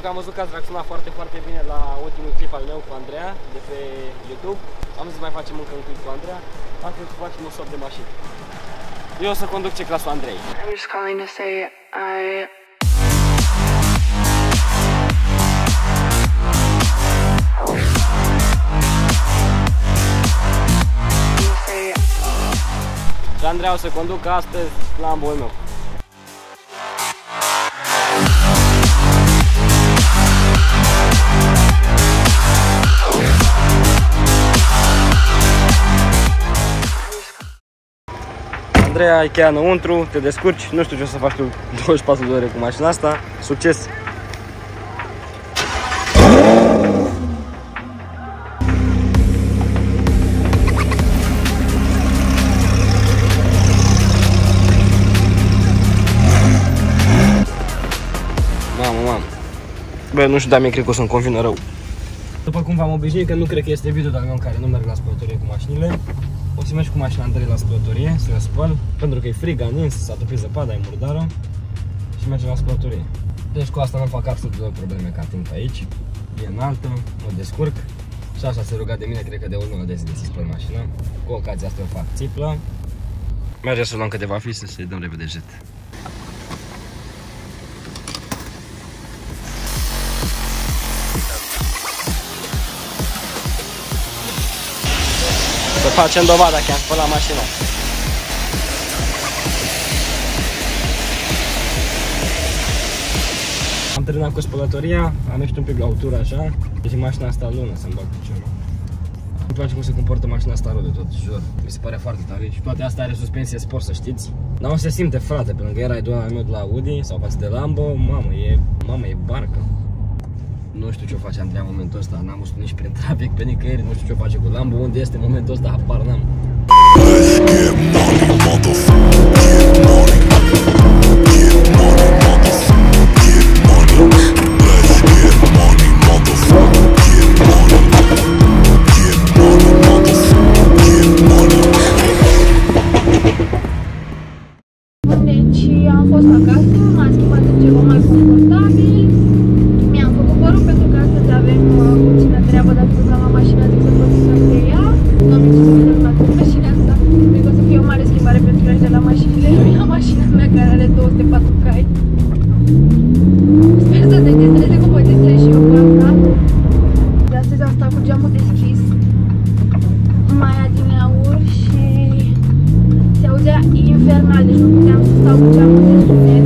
am văzut că ați reacționat foarte, foarte bine la ultimul clip al meu cu Andreea de pe YouTube. Am zis să mai facem încă un clip cu Andreea. Astăzi să facem un swap de mașini. Eu o să conduc C-clasul Andrei. I'm just calling to say Și Andreea o să conducă astăzi Lambo-ul meu. Andreea, ai cheia înăuntru, te descurci, nu știu ce o să faci tu 24 de ore cu mașina asta. Succes! Mamă. Bă, nu știu, dar mie cred că o să-mi convină rău. După cum v-am obișnuit, că nu cred că este video de-al meu în care nu merg la spălătorie cu mașinile. O să mergi cu mașina Andrei la spălătorie, să le spăl, pentru că e frig, a nins, s-a topit zăpada, e murdară. Și mergem la spălătorie. Deci cu asta nu fac absolut deloc probleme ca timp aici. E înaltă, mă descurc. Și așa se ruga de mine, cred că de o lună de zile să spăl mașina. Cu ocazia asta o fac țiplă. Mergem să luăm câteva fise să-i dăm repede jet. Să facem dovada că am spălat mașina. Am terminat cu spălătoria, am ieșit un pic la autură așa. Deci mașina asta lună să-mi bag piciorul. Îmi place cum se comportă mașina asta rău de tot, jur. Mi se pare foarte tare și toate astea are suspensie sport, să știți. Dar nu se simte, frate, pe lângă era idolul meu de la Audi sau față de Lambo. Mamă, e barcă. Nu știu ce o face Andreea în momentul ăsta, n-am văzut nici prin trafic pe nicăieri, nu știu ce o face cu Lambo, unde este în momentul ăsta, habar n-am. Deci am fost acasă, m-am schimbat în ceva mai confortabil. Mi-am făcut părul pentru că astăzi avem puțină treabă, dacă tot am la mașina, zic să profităm de ea. Nu am nici să mă la mașina asta. Cred că o să fie o mare schimbare pentru ele de la mașinile lui la mașina mea care are 204 cai. Sper să se destreze cum voi destrez și eu cu asta. De astăzi am stat cu geamul deschis mai adineauri și se auzea infernal, deci nu puteam să stau cu geamul de sunet.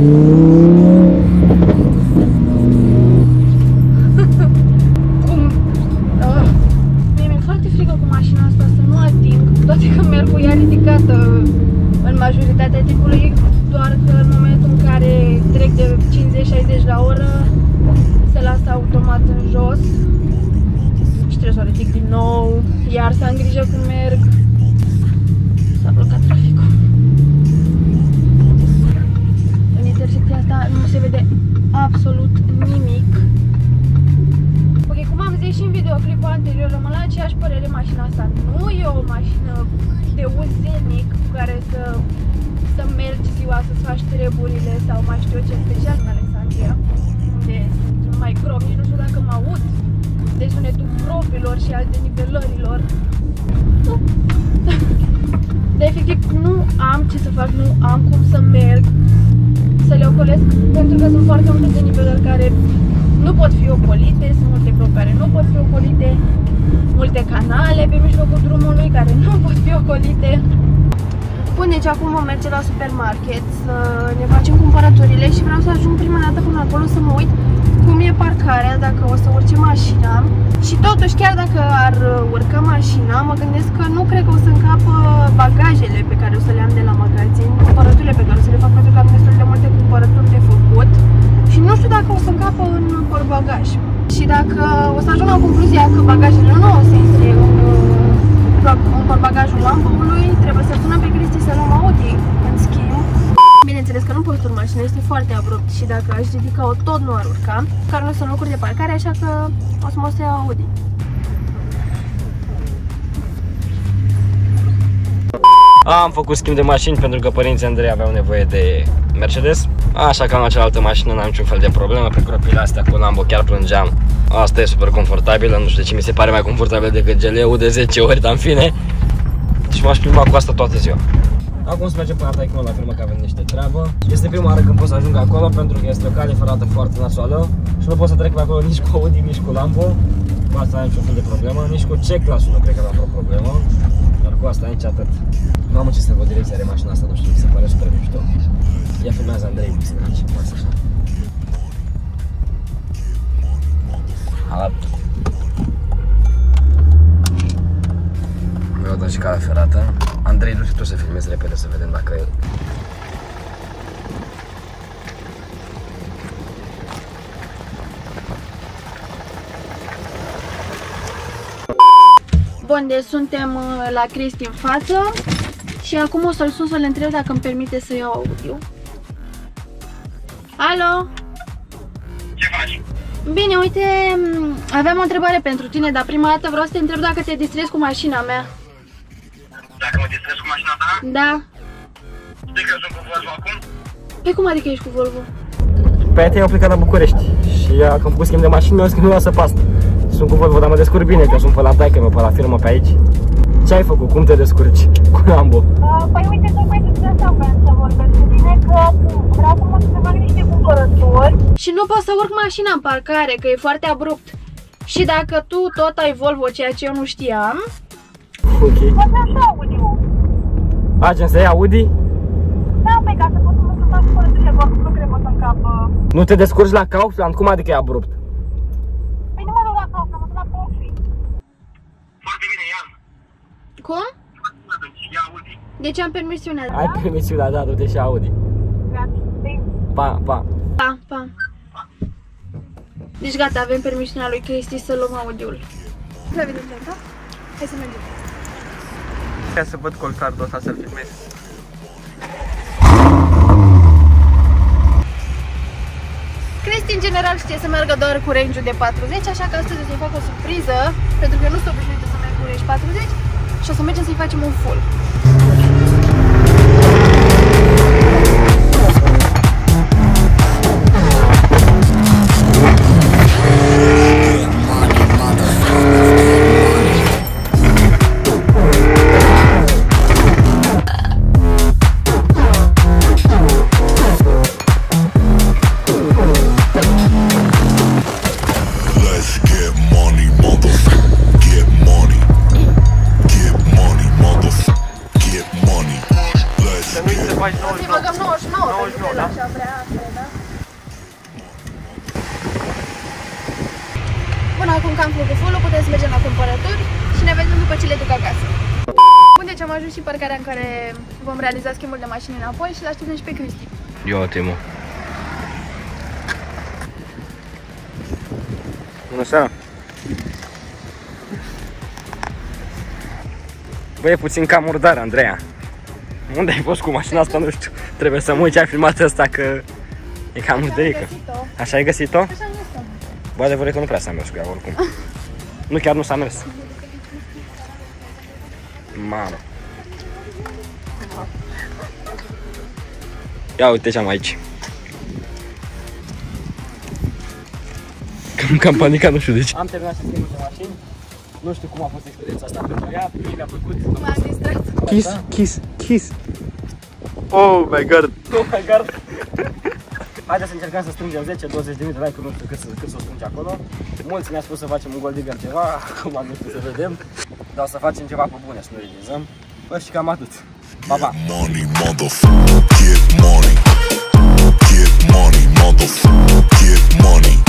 Mie mi-e foarte frică cu mașina asta să nu ating, toate că merg cu ea ridicată în majoritatea timpului, doar că în momentul în care trec de 50-60 la oră se lasă automat în jos și trebuie să o ridic din nou, iar să am grijă cum merg. S-a blocat traficul. În intersecția asta nu se vede absolut nimic. Ok, cum am zis și în videoclipul anterior, rămân la aceeași părere, mașina asta nu e o mașină de uz zilnic cu care să mergi ziua, să-ți faci treburile sau mai știu eu ce, special în Alexandria, unde sunt mai grob, nici nu știu dacă mă aud de sunetul gropilor și al denivelărilor. Dar efectiv nu am ce să fac, nu am cum să merg, să le ocolesc, pentru că sunt foarte multe denivelări care nu pot fi ocolite, sunt multe gropi care nu pot fi ocolite, multe canale pe mijlocul drumului care nu pot fi ocolite. Bun, deci acum vom merge la supermarket să ne facem cumpărăturile și vreau să ajung prima dată până acolo să mă uit cum e parcarea, dacă o să urce mașina. Și totuși, chiar dacă ar urca mașina, mă gândesc că nu cred că o să încapă bagajele pe care o să le am de la magazin, cumpărăturile pe care o să le fac, pentru că am destul de multe cumpărături de făcut. Și nu știu dacă o să încapă în portbagaj. Și dacă o să ajung la concluzia că bagajele nu o să intre în portbagajul Lambo-ului, trebuie să sunăm pe Cristi să luăm Audi, în schimb. Bineînțeles că nu pot urca mașina, este foarte abrupt și dacă aș ridica-o tot nu ar urca. Care nu sunt locuri de parcare, așa că o să mă o să iau Audi. Am făcut schimb de mașini pentru că părinții Andrei aveau nevoie de Mercedes. Așa că am la cealaltă mașină, n-am niciun fel de problemă. Pe cropile astea cu Lambo chiar plângeam. Asta e super confortabilă, nu știu de ce mi se pare mai confortabil decât GL-ul de 10 ori, dar în fine. Și m-aș plimba cu asta toată ziua. Acum să mergem până la Taicon la firmă, că avem niște treabă. Este prima oară când pot să ajung acolo, pentru că este o cale ferată foarte nasoală și nu pot să trec pe acolo nici cu Audi, nici cu Lambo. Cu asta n-am niciun fel de problemă, nici cu C-Class-ul nu cred că am vreo problemă. Dar cu asta nici atât. Nu am ce să văd direcția de mașina asta, nu știu, mi se pare super mișto. Ia filmează Andrei, mi se aici, poate așa. Alăpt. Mi-au dat și calea ferată. Andrei, du-te tu să filmezi repede, să vedem dacă e. Bun, deci suntem la Cristi în față și acum o să-l sun să le întreb dacă îmi permite să iau audio. Alo? Ce faci? Bine, uite, aveam o întrebare pentru tine, dar prima dată vreau să te întreb dacă te distrezi cu mașina mea. Dacă mă distrez cu mașina ta? Da. Știi că sunt cu Volvo acum? Păi cum adică ești cu Volvo? Pe aia au plecat la București și când am făcut schimb de mașini, mi-au zis că nu lasă pe asta. Sunt cu Volvo, dar mă descurc bine, că sunt pe la taică-mea, pe la firmă pe aici. Ce ai făcut? Cum te descurci cu Lambo? Păi uite, tocmai despre asta vreau să vorbesc cu tine, că vreau să mă fac niște cumpărături. Și nu pot să urc mașina în parcare, că e foarte abrupt. Și dacă tu tot ai Volvo, ceea ce eu nu știam... Ok. Poți așa audio. Agem să iei Audi? Da, păi ca să pot să mă fac cumpărăturile, nu cred că o să încapă. Nu te descurci la Kaufland? Cum adică e abrupt? Păi nu mă duc la Kaufland, mă duc la Profi. Foarte bine, ia. Cum? Ia Audi. Deci am permisiunea. Ai permisiunea, da, du-te și Audi. Pa, pa. Pa, pa. Deci gata, avem permisiunea lui Cristi să luăm audiul. La vedem, da? Hai să mergem. Ia să văd colcardul ăsta să-l filmez. Cristi în general știe să meargă doar cu range-ul de 40, așa că astăzi o să-i fac o surpriză, pentru că eu nu sunt obișnuită să merg cu range 40 și o să mergem să-i facem un full. Să-i băgăm 99, pentru că așa vrea asta, da? Până acum că am făcut full-ul, putem să mergem la cumpărături și ne vedem după ce le duc acasă. Bun, deci am ajuns și parcarea în care vom realiza schimbul de mașini înapoi și l-așteptăm și pe Cristi. Eu o temo. Bună seara! Băi, e puțin cam murdar, Andreea. Unde ai fost cu mașina asta? Nu știu. Trebuie să mă uit ce a filmat ăsta, că e cam murdărică. Așa ai găsit-o? Așa am găsit-o. Bă, adevărul e că nu prea s-a mers cu ea oricum. Nu, chiar nu s-a mers. Mamă. Ia uite ce am aici. Cam panicat, nu știu de ce. Am terminat sistemul de mașini. Nu știu cum a fost experiența asta pentru ea. Mie mi-a plăcut. M-am distrat. Kiss, kiss, kiss. Oh my god. Oh my god. Haideți să încercăm să strângem 10-20 de mii de like-uri, nu știu cât să o strânge acolo. Mulți mi-a spus să facem un Gold Digger ceva, acum nu știu să vedem. Dar o să facem ceva pe bune, să nu regizăm. Bă, și cam atât. Pa, pa! Money, motherfucker, get money. Get money, motherfucker, get money.